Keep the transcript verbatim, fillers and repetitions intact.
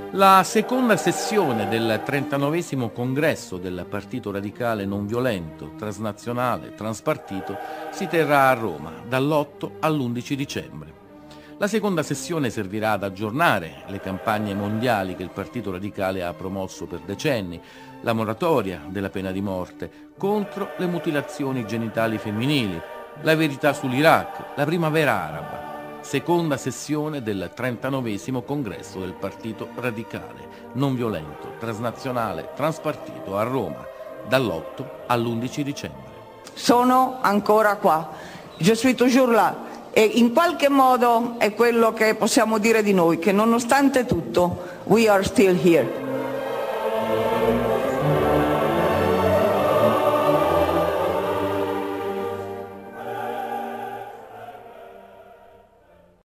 La seconda sessione del trentanovesimo congresso del Partito Radicale Non Violento, Transnazionale, Transpartito si terrà a Roma dall'otto all'undici dicembre. La seconda sessione servirà ad aggiornare le campagne mondiali che il Partito Radicale ha promosso per decenni, la moratoria della pena di morte contro le mutilazioni genitali femminili, la verità sull'Iraq, la primavera araba. Seconda sessione del trentanovesimo congresso del Partito Radicale Non Violento, Transnazionale, Transpartito a Roma dall'otto all'undici dicembre. Sono ancora qua, je suis toujours là, e in qualche modo è quello che possiamo dire di noi, che nonostante tutto we are still here.